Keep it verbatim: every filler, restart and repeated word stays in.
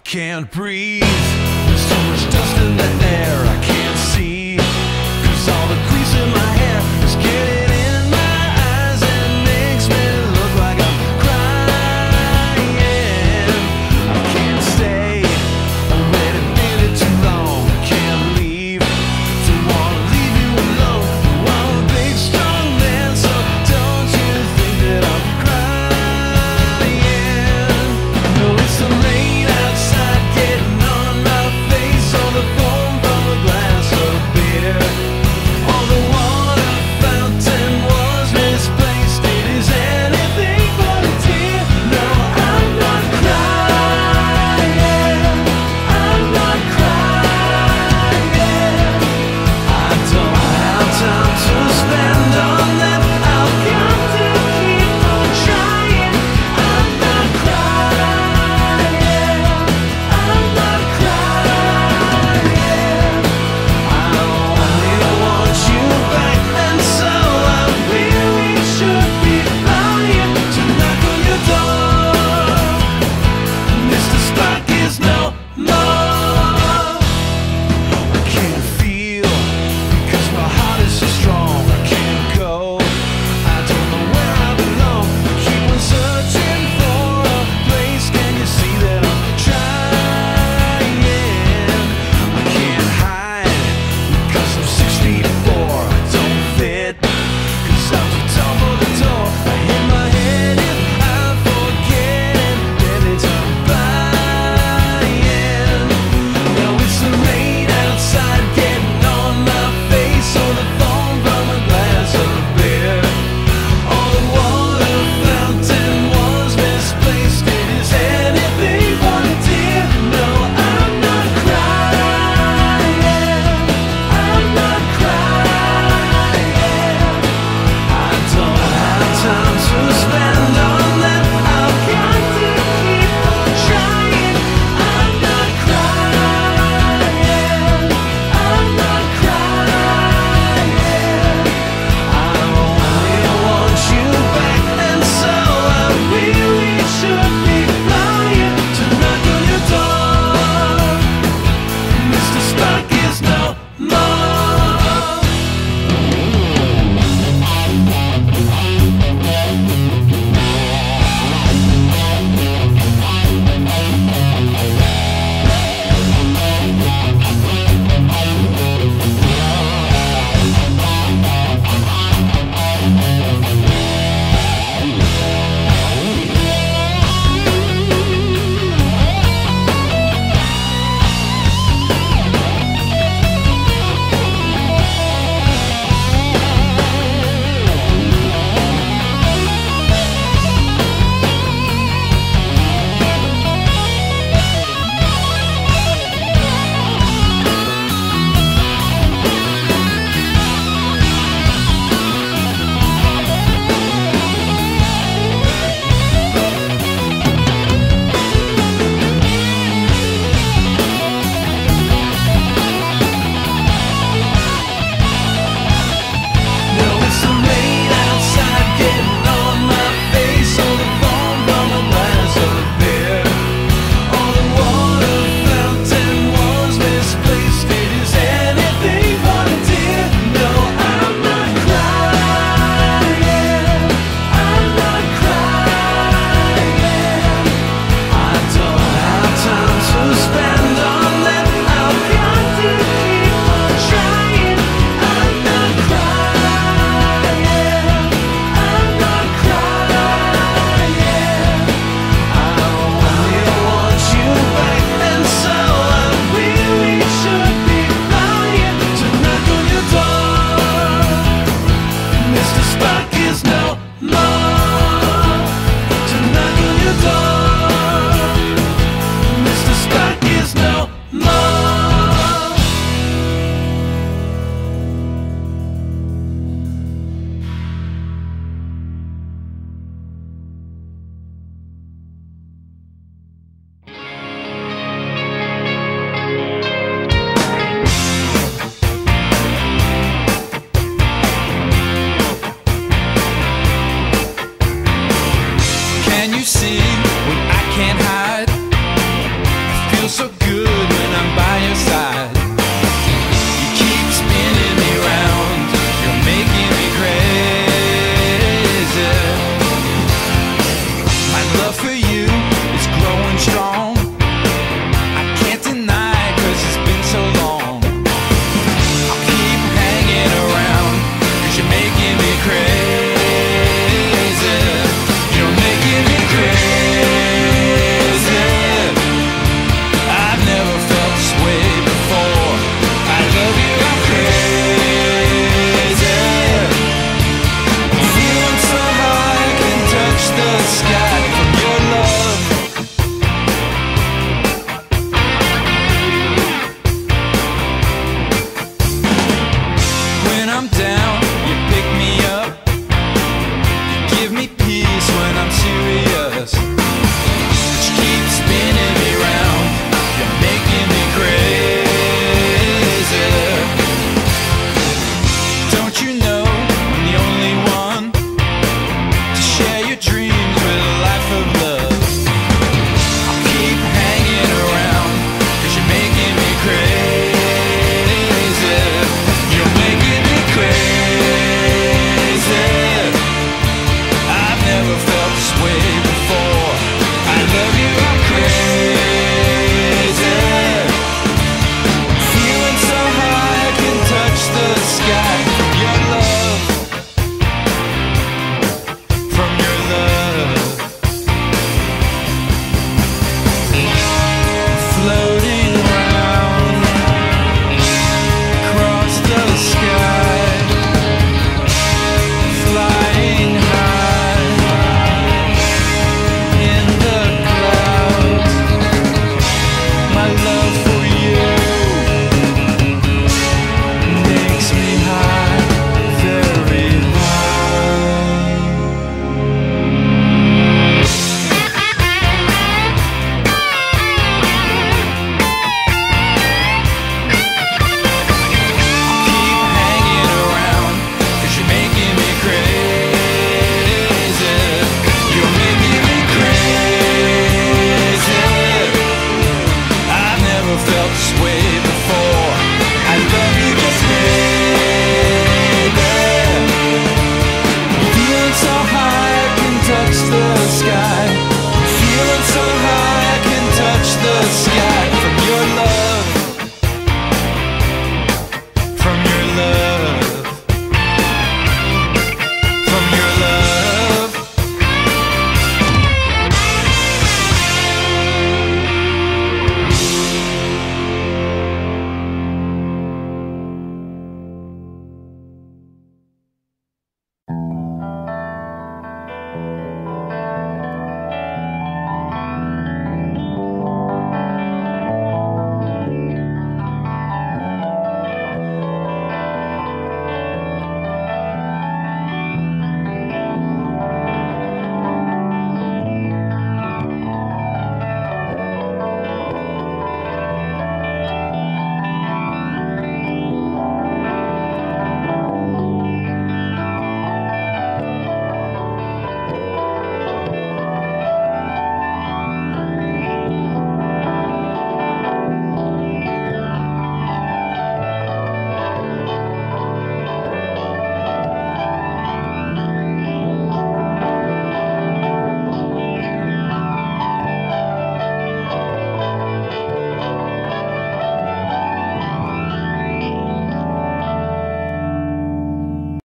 can't breathe. There's too much dust in the air, I can't see. Cause all the grease in my hair is getting in my eyes and makes me look like I'm crying. I can't stay, already been it too long. I can't leave, don't wanna leave you alone. I'm a big strong man, so don't you think that I'm crying. No, it's the rain outside getting on my face, or the foam from a glass of beer, or the water fountain was misplaced. It is anything but a tear. No, I'm not crying, I'm not crying. I don't have time to spend on that, I've got to keep on trying. I'm not crying, I'm not crying. I only want you back, and so I really should be lying to knock on your door. Mister Spock is no more. I can't feel because my heart is so strong. I can't go, I don't know where I belong. Keep on searching for a place. Can you see that I'm trying? I can't hide because I'm six feet four. I don't fit cause I'm too tall for the door. I hit my head if I forget it. That means I'm flying. Now it's the rain outside getting on my face, or the foam from a glass of beer, or the water fountain was misplaced. It is anything but a tear. No, I'm not crying, I'm not crying. I don't have time to spend on that, I've got to keep on trying. I'm not crying, I'm not crying. I only want you back, and so I really should be lying to knock on your door. Mister Spock is no more. Now it's the rain outside getting on my face, or the foam from a glass of beer, or the water fountain was misplaced. It is anything but a tear. No, I'm not crying, I'm not crying. I don't have time to spend on that, I've got to keep on trying. I'm not crying, I'm not crying. I only want you back, and so I really should be lying to knock on your door. Mister Spock is no more.